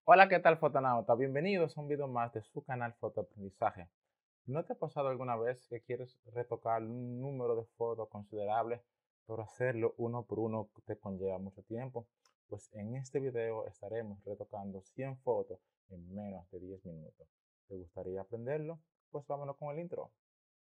Hola, ¿qué tal, fotonauta? Bienvenidos a un video más de su canal Fotoaprendizaje. ¿No te ha pasado alguna vez que quieres retocar un número de fotos considerable, pero hacerlo uno por uno te conlleva mucho tiempo? Pues en este video estaremos retocando 100 fotos en menos de 10 minutos. ¿Te gustaría aprenderlo? Pues vámonos con el intro.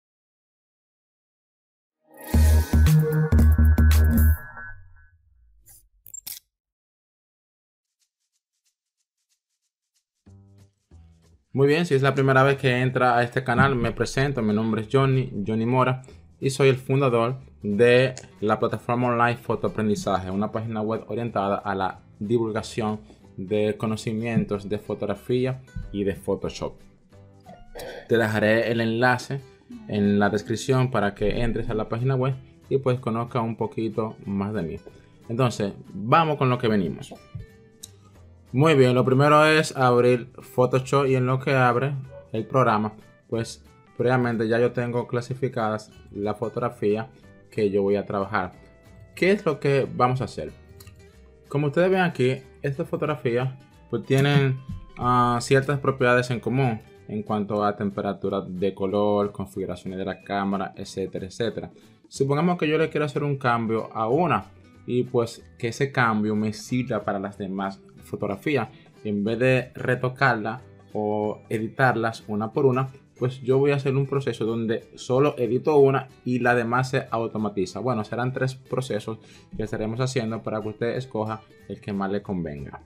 Muy bien, si es la primera vez que entra a este canal, me presento, mi nombre es Johnny Mora, y soy el fundador de la plataforma online Fotoaprendizaje, una página web orientada a la divulgación de conocimientos de fotografía y de Photoshop. Te dejaré el enlace en la descripción para que entres a la página web y pues conozca un poquito más de mí. Entonces, vamos con lo que venimos. Muy bien, lo primero es abrir Photoshop, y en lo que abre el programa, pues previamente ya yo tengo clasificadas la fotografía que yo voy a trabajar. ¿Qué es lo que vamos a hacer? Como ustedes ven aquí, estas fotografías pues tienen ciertas propiedades en común en cuanto a temperatura de color, configuraciones de la cámara, etcétera, etcétera. Supongamos que yo le quiero hacer un cambio a una y pues que ese cambio me sirva para las demás fotografías. En vez de retocarla o editarlas una por una, pues yo voy a hacer un proceso donde solo edito una y la demás se automatiza. Bueno, serán 3 procesos que estaremos haciendo para que usted escoja el que más le convenga.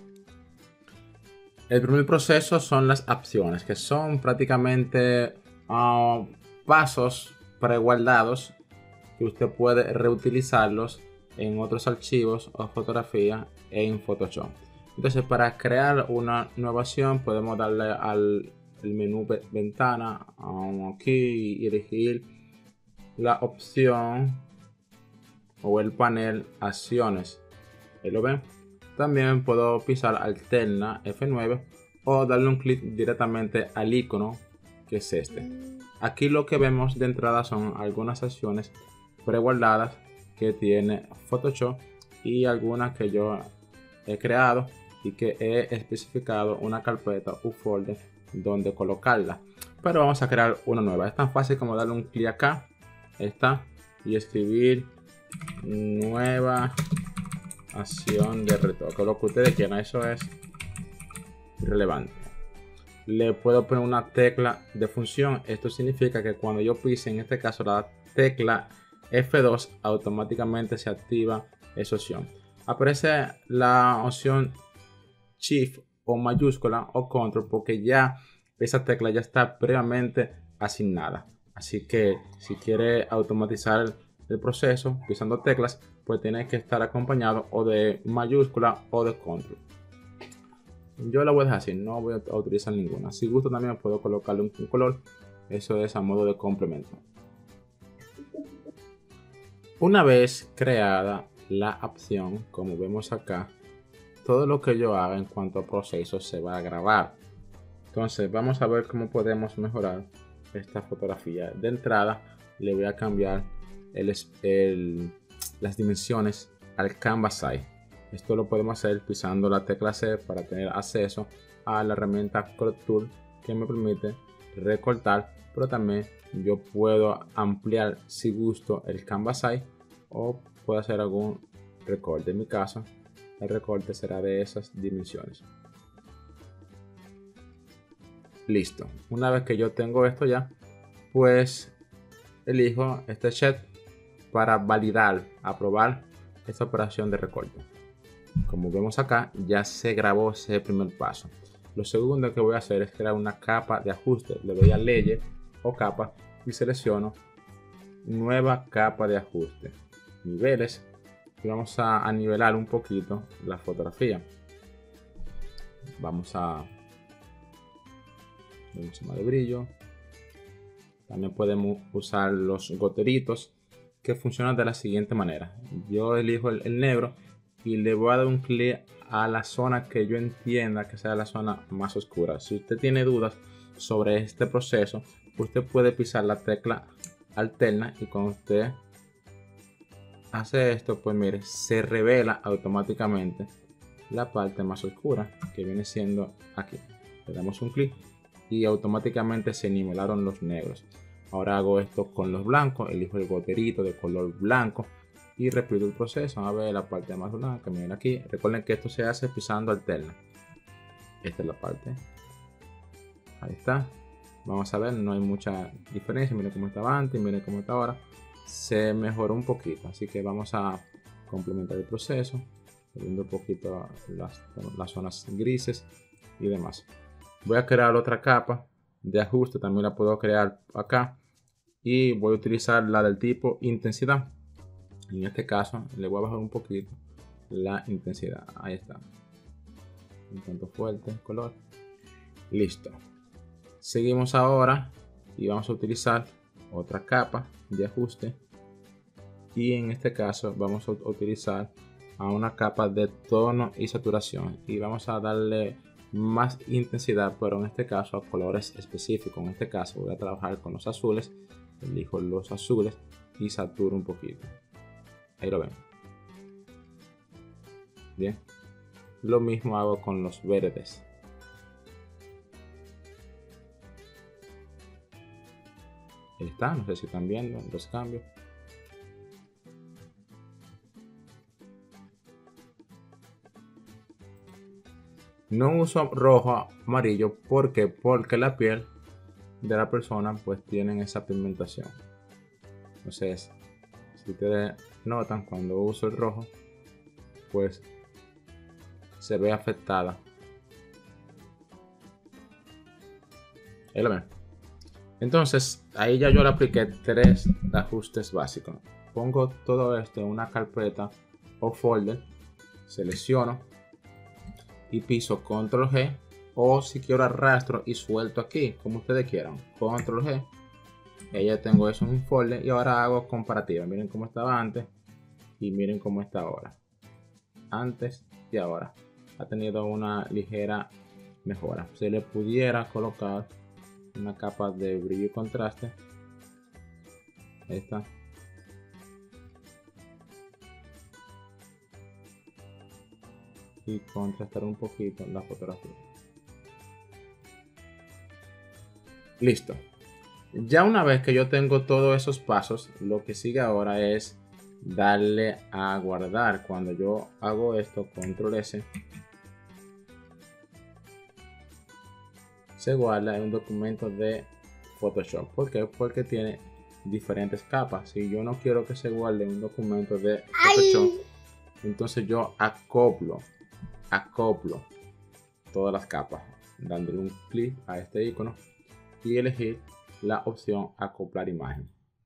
El primer proceso son las opciones, que son prácticamente pasos preguardados que usted puede reutilizarlos en otros archivos o fotografías en Photoshop. Entonces, para crear una nueva opción podemos darle al menú ventana, aquí, y elegir la opción o el panel acciones. Ahí lo ven. También puedo pisar alterna F9 o darle un clic directamente al icono, que es este. Aquí lo que vemos de entrada son algunas acciones preguardadas que tiene Photoshop y algunas que yo he creado y que he especificado una carpeta u folder donde colocarla. Pero vamos a crear una nueva. Es tan fácil como darle un clic acá, esta, y escribir nueva acción de retoque, lo que ustedes quieran, eso es irrelevante. Le puedo poner una tecla de función. Esto significa que cuando yo pise, en este caso, la tecla F2, automáticamente se activa esa opción. Aparece la opción Shift o mayúscula o Control porque ya esa tecla ya está previamente asignada. Así que si quiere automatizar el proceso pisando teclas, pues tiene que estar acompañado o de mayúscula o de Control. Yo la voy a dejar así, no voy a utilizar ninguna. Si gusto también puedo colocarle un color. Eso es a modo de complemento. Una vez creada la opción, como vemos acá, todo lo que yo haga en cuanto a procesos se va a grabar. Entonces vamos a ver cómo podemos mejorar esta fotografía. De entrada le voy a cambiar las dimensiones al canvas size. Esto lo podemos hacer pisando la tecla C para tener acceso a la herramienta Crop Tool, que me permite recortar, pero también yo puedo ampliar si gusto el canvas size o puedo hacer algún recorte. En mi caso el recorte será de esas dimensiones. Listo. Una vez que yo tengo esto ya, pues elijo este check para validar, aprobar esta operación de recorte. Como vemos acá, ya se grabó ese primer paso. Lo segundo que voy a hacer es crear una capa de ajuste. Le doy a Layer o capa y selecciono nueva capa de ajuste, niveles, y vamos a nivelar un poquito la fotografía. Vamos a mucho más de brillo. También podemos usar los goteritos, que funcionan de la siguiente manera. Yo elijo el negro y le voy a dar un clic a la zona que yo entienda que sea la zona más oscura. Si usted tiene dudas sobre este proceso, usted puede pisar la tecla alterna y cuando usted hace esto, pues mire, se revela automáticamente la parte más oscura, que viene siendo aquí. Le damos un clic y automáticamente se nivelaron los negros. Ahora hago esto con los blancos, elijo el goterito de color blanco y repito el proceso. A ver la parte más blanca, miren aquí. Recuerden que esto se hace pisando alterna. Esta es la parte. Ahí está. Vamos a ver, no hay mucha diferencia. Miren cómo estaba antes, miren cómo está ahora. Se mejoró un poquito, así que vamos a complementar el proceso, viendo un poquito las zonas grises y demás. Voy a crear otra capa de ajuste, también la puedo crear acá, y voy a utilizar la del tipo intensidad. En este caso le voy a bajar un poquito la intensidad. Ahí está, un tanto fuerte el color. Listo. Seguimos ahora y vamos a utilizar otra capa de ajuste, y en este caso vamos a utilizar una capa de tono y saturación, y vamos a darle más intensidad, pero en este caso a colores específicos. En este caso voy a trabajar con los azules, elijo los azules y saturo un poquito. Ahí lo ven. Bien, lo mismo hago con los verdes. Ahí está, no sé si están viendo los cambios. No uso rojo, amarillo, porque la piel de la persona pues tienen esa pigmentación. Entonces, si ustedes notan, cuando uso el rojo, pues se ve afectada. Ahí lo ven. Entonces, ahí ya yo le apliqué 3 ajustes básicos. Pongo todo esto en una carpeta o folder, selecciono y piso control G, o si quiero arrastro y suelto aquí, como ustedes quieran, control G. Y ya tengo eso en un folder, y ahora hago comparativa. Miren cómo estaba antes y miren cómo está ahora. Antes y ahora ha tenido una ligera mejora. Se le pudiera colocar una capa de brillo y contraste. Ahí está. Y contrastar un poquito la fotografía. Listo. Ya una vez que yo tengo todos esos pasos, lo que sigue ahora es darle a guardar. Cuando yo hago esto, control S, se guarda en un documento de Photoshop. ¿Por qué? Porque tiene diferentes capas. Si yo no quiero que se guarde en un documento de Photoshop, entonces yo acoplo todas las capas, dándole un clic a este icono y elegir la opción acoplar imagen.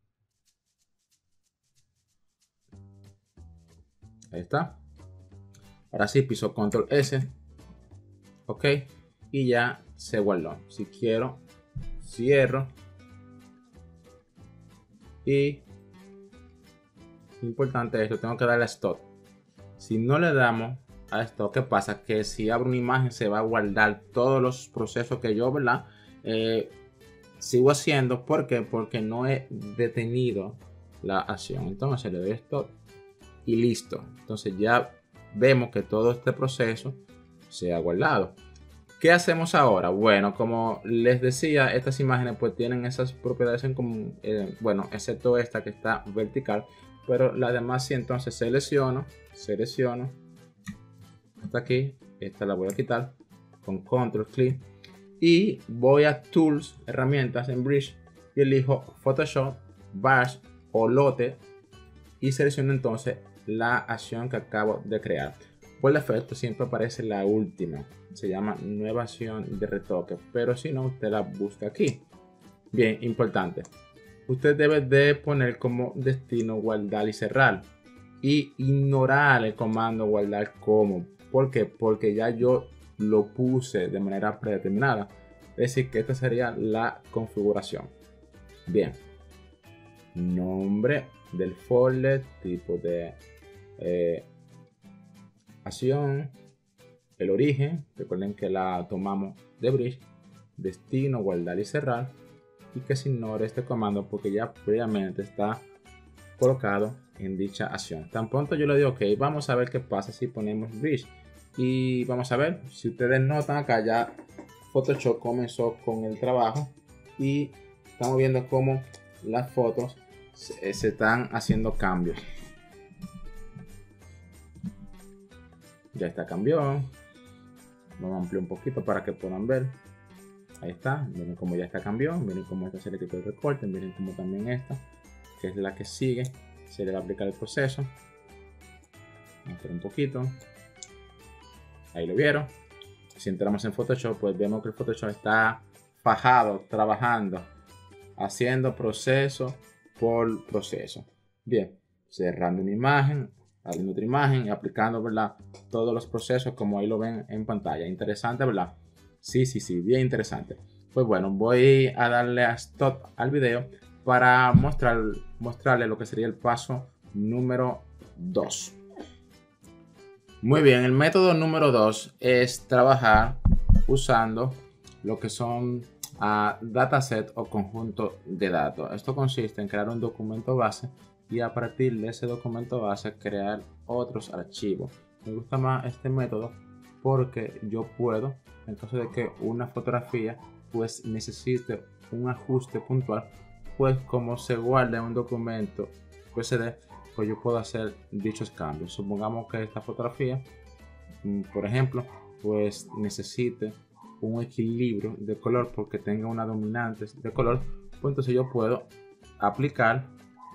Ahí está. Ahora sí, piso control S, ok, y ya se guardó. Si quiero, cierro, y importante esto, tengo que darle a stop. Si no le damos a esto, ¿qué pasa? Que si abro una imagen se va a guardar todos los procesos que yo, ¿verdad? Sigo haciendo. ¿Por qué? Porque no he detenido la acción. Entonces le doy stop y listo. Entonces ya vemos que todo este proceso se ha guardado. ¿Qué hacemos ahora? Bueno, como les decía, estas imágenes pues tienen esas propiedades en común, bueno, excepto esta que está vertical, pero la demás sí. Entonces selecciono hasta aquí, esta la voy a quitar con control clic y voy a tools, herramientas en Bridge, y elijo Photoshop, Brush o Lote y selecciono entonces la acción que acabo de crear. Por defecto siempre aparece la última, se llama nueva acción de retoque, pero si no, usted la busca aquí. Bien, importante, usted debe de poner como destino guardar y cerrar y ignorar el comando guardar como. ¿Por qué? Porque ya yo lo puse de manera predeterminada, es decir que esta sería la configuración. Bien, nombre del folder, tipo de acción, el origen, recuerden que la tomamos de Bridge, destino, guardar y cerrar, y que se ignore este comando porque ya previamente está colocado en dicha acción. Tan pronto yo le digo ok, vamos a ver qué pasa si ponemos Bridge. Y vamos a ver, si ustedes notan acá ya Photoshop comenzó con el trabajo y estamos viendo cómo las fotos se están haciendo cambios. Ya está, cambió. Vamos a ampliar un poquito para que puedan ver. Ahí está, miren cómo ya está cambió, miren cómo esta se le quitó el recorte, miren cómo también esta, que es la que sigue, se le va a aplicar el proceso. Vamos a hacer un poquito. Ahí lo vieron. Si entramos en Photoshop, pues vemos que el Photoshop está fajado, trabajando, haciendo proceso por proceso. Bien, cerrando una imagen, abriendo otra imagen y aplicando, ¿verdad?, todos los procesos como ahí lo ven en pantalla. Interesante, ¿verdad? Sí, bien interesante. Pues bueno, voy a darle a stop al video para mostrarle lo que sería el paso número 2. Muy bien, el método número 2 es trabajar usando lo que son dataset o conjunto de datos. Esto consiste en crear un documento base y a partir de ese documento base crear otros archivos. Me gusta más este método porque yo puedo, en caso de que una fotografía pues necesite un ajuste puntual, pues como se guarda en un documento PSD, pues yo puedo hacer dichos cambios. Supongamos que esta fotografía, por ejemplo, pues necesite un equilibrio de color porque tenga una dominante de color, pues entonces yo puedo aplicar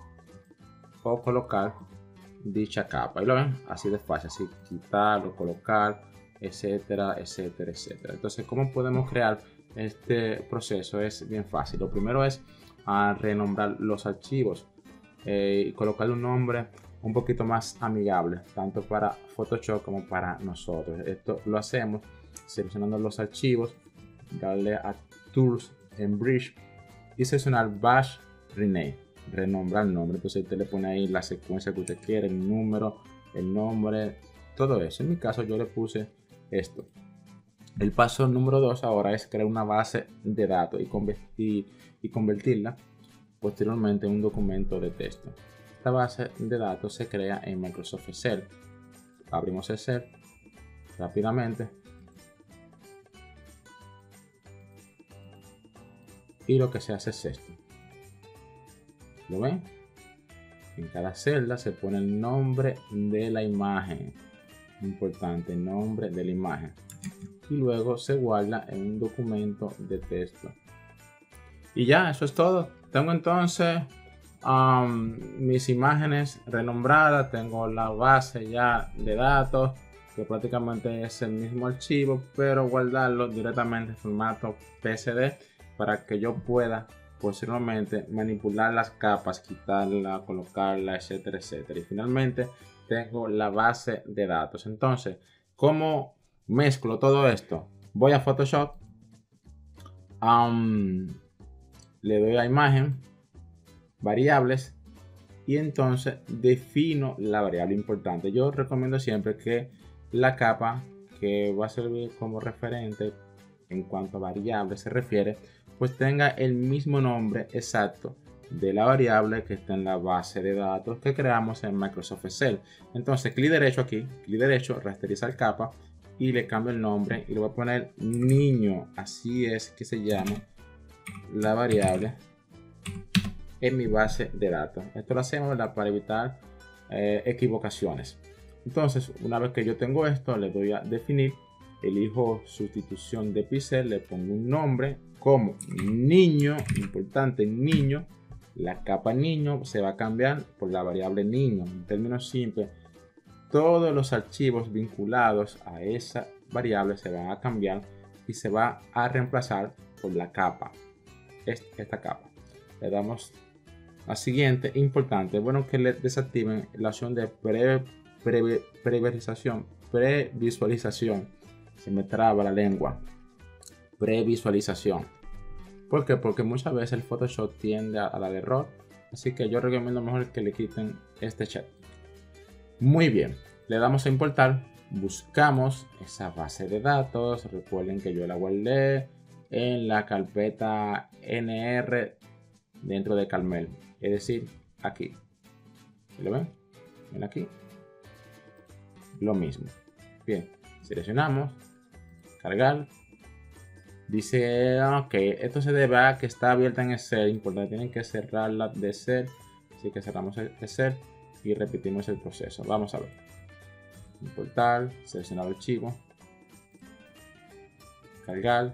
o colocar dicha capa. Y lo ven, así de fácil, así quitar o colocar, etcétera, etcétera, etcétera. Entonces, ¿cómo podemos crear este proceso? Es bien fácil. Lo primero es renombrar los archivos y colocarle un nombre un poquito más amigable, tanto para Photoshop como para nosotros. Esto lo hacemos seleccionando los archivos, darle a Tools en Bridge y seleccionar Bash Rename, renombrar el nombre. Entonces usted le pone ahí la secuencia que usted quiere, el número, el nombre, todo eso. En mi caso yo le puse esto. El paso número 2 ahora es crear una base de datos y convertirla posteriormente en un documento de texto. Esta base de datos se crea en Microsoft Excel. Abrimos Excel rápidamente y lo que se hace es esto. ¿Lo ven? En cada celda se pone el nombre de la imagen. Importante, el nombre de la imagen. Y luego se guarda en un documento de texto. Y ya, eso es todo. Tengo entonces mis imágenes renombradas. Tengo la base ya de datos, que prácticamente es el mismo archivo, pero guardarlo directamente en formato PSD para que yo pueda posteriormente manipular las capas, quitarla, colocarla, etcétera, etcétera. Y finalmente tengo la base de datos. Entonces, ¿cómo mezclo todo esto? Voy a Photoshop, le doy a imagen, variables, y entonces defino la variable importante. Yo recomiendo siempre que la capa que va a servir como referente en cuanto a variable se refiere, pues tenga el mismo nombre exacto de la variable que está en la base de datos que creamos en Microsoft Excel. Entonces clic derecho aquí, clic derecho, rasterizar capa y le cambio el nombre y le voy a poner niño. Así es que se llama la variable en mi base de datos. Esto lo hacemos, ¿verdad?, para evitar equivocaciones. Entonces, una vez que yo tengo esto, le doy a definir, elijo sustitución de píxel, le pongo un nombre como niño, importante, niño. La capa niño se va a cambiar por la variable niño. En términos simples, todos los archivos vinculados a esa variable se van a cambiar y se va a reemplazar por la capa, esta capa. Le damos a siguiente. Importante, bueno que le desactiven la opción de previsualización. Se me traba la lengua. Previsualización. ¿Por qué? Porque muchas veces el Photoshop tiende a dar error, así que yo recomiendo mejor que le quiten este check. Muy bien, le damos a importar, buscamos esa base de datos. Recuerden que yo la guardé en la carpeta NR dentro de Carmel, es decir, aquí. ¿Lo ven? Ven aquí. Lo mismo. Bien, Seleccionamos, cargar. Dice, ok, esto se debe a que está abierta en Excel, importante, tienen que cerrarla de Excel, así que cerramos el Excel y repetimos el proceso. Vamos a ver. Importar, seleccionar el archivo, cargar,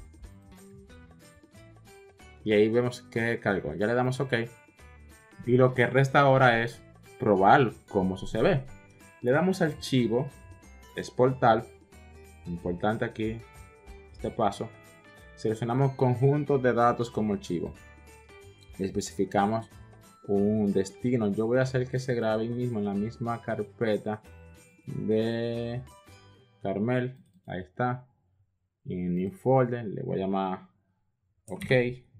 y ahí vemos que cargó. Ya le damos OK, y lo que resta ahora es probar cómo eso se ve. Le damos archivo, exportar, importante aquí este paso. Seleccionamos conjuntos de datos como archivo. Especificamos un destino. Yo voy a hacer que se grabe ahí mismo en la misma carpeta de Carmel. Ahí está. En New Folder le voy a llamar OK.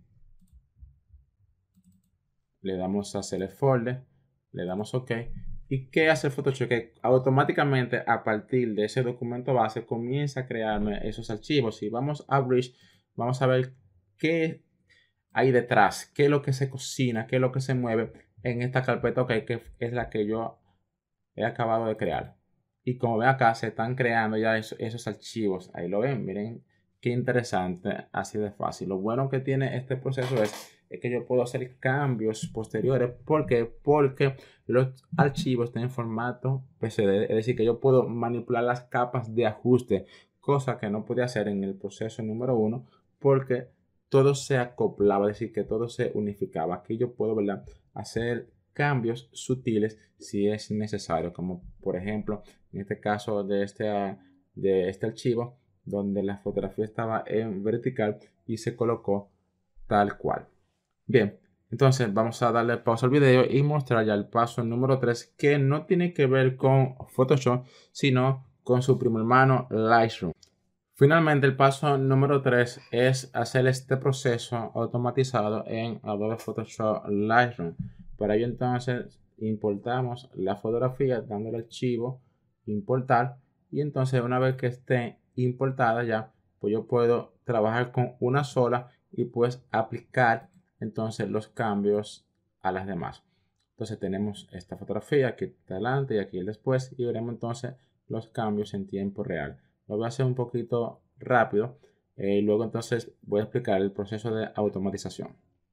Le damos a Select Folder. Le damos OK. ¿Y qué hace Photoshop? Que automáticamente a partir de ese documento base comienza a crearme esos archivos. Y vamos a Bridge. Vamos a ver qué hay detrás, qué es lo que se cocina, qué es lo que se mueve en esta carpeta OK, que es la que yo he acabado de crear. Y como ven acá, se están creando ya esos archivos. Ahí lo ven, miren qué interesante, así de fácil. Lo bueno que tiene este proceso es que yo puedo hacer cambios posteriores. ¿Por qué? Porque los archivos están en formato PSD, es decir, que yo puedo manipular las capas de ajuste, cosa que no podía hacer en el proceso número 1, porque todo se acoplaba, es decir, que todo se unificaba. Aquí yo puedo, ¿verdad?, hacer cambios sutiles si es necesario, como por ejemplo en este caso de este archivo, donde la fotografía estaba en vertical y se colocó tal cual. Bien, entonces vamos a darle pausa al video y mostrar ya el paso número 3, que no tiene que ver con Photoshop, sino con su primo hermano Lightroom. Finalmente, el paso número 3 es hacer este proceso automatizado en Adobe Photoshop Lightroom. Para ello entonces importamos la fotografía dando el archivo importar, y entonces una vez que esté importada ya, pues yo puedo trabajar con una sola y pues aplicar entonces los cambios a las demás. Entonces tenemos esta fotografía aquí adelante y aquí el después, y veremos entonces los cambios en tiempo real. Lo voy a hacer un poquito rápido y luego entonces voy a explicar el proceso de automatización.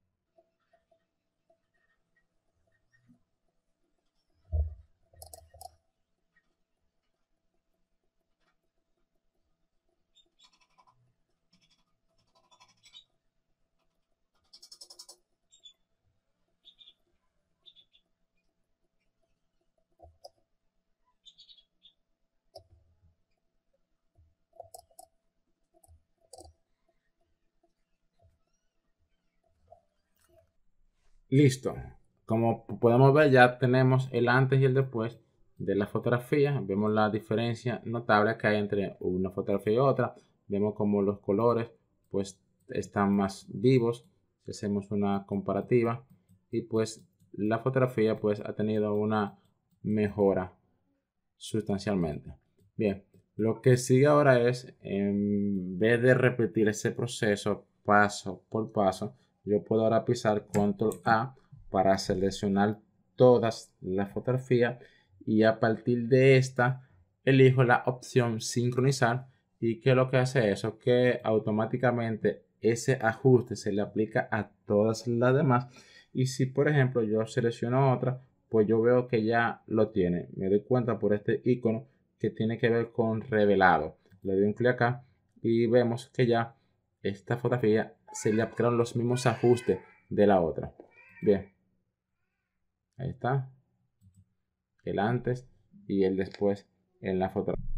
Listo. Como podemos ver, ya tenemos el antes y el después de la fotografía. Vemos la diferencia notable que hay entre una fotografía y otra. Vemos como los colores pues están más vivos. Hacemos una comparativa y pues la fotografía pues ha tenido una mejora sustancialmente. Bien, lo que sigue ahora es, en vez de repetir ese proceso paso por paso, yo puedo ahora pisar Control A para seleccionar todas las fotografías, y a partir de esta elijo la opción sincronizar. ¿Y qué es lo que hace eso? Que automáticamente ese ajuste se le aplica a todas las demás, y si por ejemplo yo selecciono otra, pues yo veo que ya lo tiene. Me doy cuenta por este icono que tiene que ver con revelado. Le doy un clic acá y vemos que ya esta fotografía se le aplicaron los mismos ajustes de la otra. Bien, ahí está el antes y el después en la fotografía.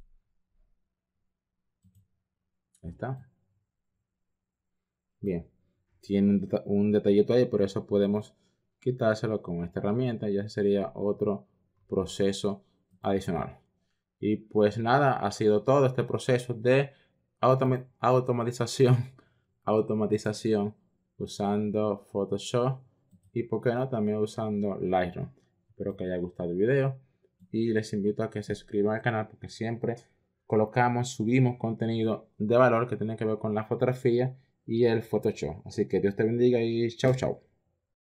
Ahí está. Bien, tiene un detallito ahí, por eso podemos quitárselo con esta herramienta. Ya sería otro proceso adicional. Y pues nada, ha sido todo este proceso de automatización, automatización usando Photoshop, y por qué no también usando Lightroom. Espero que haya gustado el video y les invito a que se suscriban al canal, porque siempre subimos contenido de valor que tiene que ver con la fotografía y el Photoshop. Así que Dios te bendiga y chao, chao.